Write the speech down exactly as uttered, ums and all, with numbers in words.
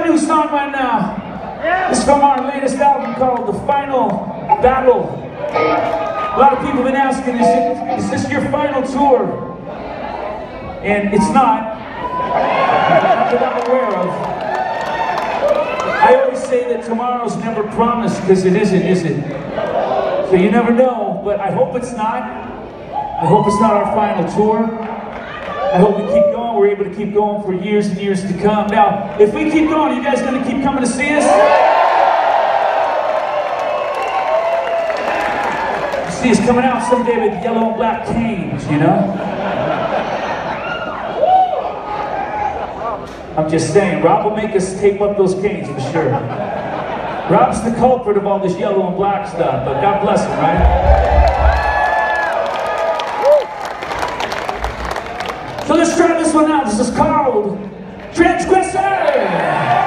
new song right now. It's from our latest album called The Final Battle. A lot of people have been asking, is, it, is this your final tour? And it's not. Not that I'm aware of. I always say that tomorrow's never promised, because it isn't, is it? So you never know, but I hope it's not. I hope it's not our final tour. I hope we keep going. We're able to keep going for years and years to come. Now, if we keep going, are you guys going to keep coming to see us? You see us coming out someday with yellow and black canes, you know? I'm just saying, Rob will make us tape up those canes for sure. Rob's the culprit of all this yellow and black stuff, but God bless him, right? So let's try this one out. This is called Transgressor!